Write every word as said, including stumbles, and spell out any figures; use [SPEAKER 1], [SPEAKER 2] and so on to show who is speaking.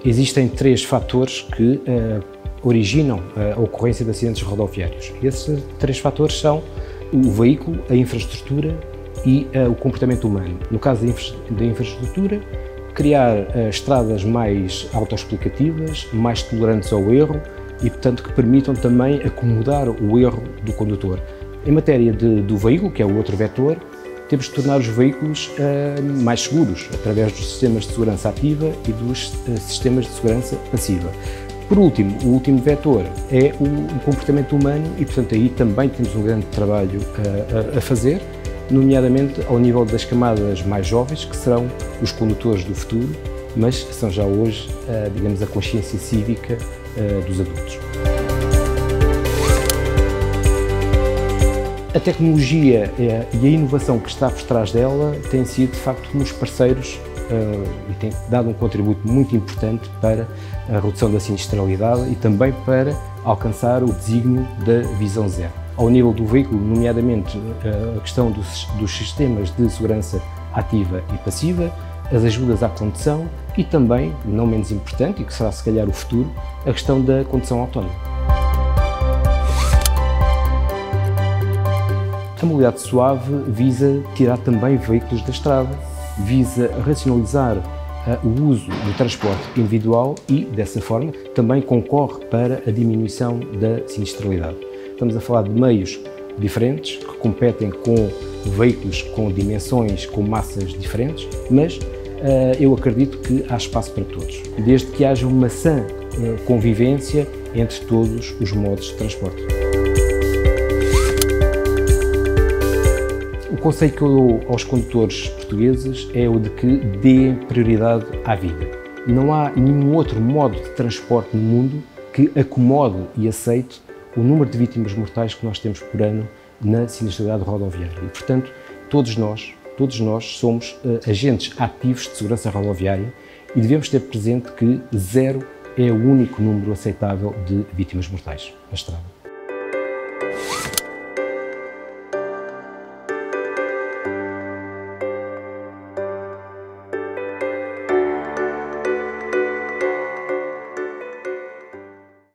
[SPEAKER 1] Existem três fatores que uh, originam a ocorrência de acidentes rodoviários. Esses três fatores são o veículo, a infraestrutura e uh, o comportamento humano. No caso da, infra da infraestrutura, criar uh, estradas mais autoexplicativas, mais tolerantes ao erro e, portanto, que permitam também acomodar o erro do condutor. Em matéria de, do veículo, que é o outro vetor, temos de tornar os veículos uh, mais seguros, através dos sistemas de segurança ativa e dos uh, sistemas de segurança passiva. Por último, o último vetor é o, o comportamento humano e, portanto, aí também temos um grande trabalho uh, a, a fazer, nomeadamente ao nível das camadas mais jovens, que serão os condutores do futuro, mas são já hoje, uh, digamos, a consciência cívica uh, dos adultos. A tecnologia e a inovação que está por trás dela tem sido, de facto, uns parceiros uh, e tem dado um contributo muito importante para a redução da sinistralidade e também para alcançar o desígnio da visão zero. Ao nível do veículo, nomeadamente uh, a questão dos, dos sistemas de segurança ativa e passiva, as ajudas à condução e também, não menos importante, e que será se calhar o futuro, a questão da condução autónoma. A mobilidade suave visa tirar também veículos da estrada, visa racionalizar uh, o uso do transporte individual e, dessa forma, também concorre para a diminuição da sinistralidade. Estamos a falar de meios diferentes, que competem com veículos com dimensões, com massas diferentes, mas uh, eu acredito que há espaço para todos, desde que haja uma sã uh, convivência entre todos os modos de transporte. O conselho que eu dou aos condutores portugueses é o de que deem prioridade à vida. Não há nenhum outro modo de transporte no mundo que acomode e aceite o número de vítimas mortais que nós temos por ano na sinistralidade rodoviária. E, portanto, todos nós, todos nós somos uh, agentes ativos de segurança rodoviária e devemos ter presente que zero é o único número aceitável de vítimas mortais na estrada.